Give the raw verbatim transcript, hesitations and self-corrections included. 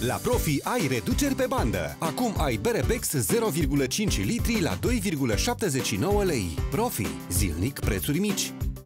La Profi ai reduceri pe bandă. Acum ai bere Bex zero virgulă cinci litri la doi virgulă șaptezeci și nouă lei. Profi. Zilnic prețuri mici.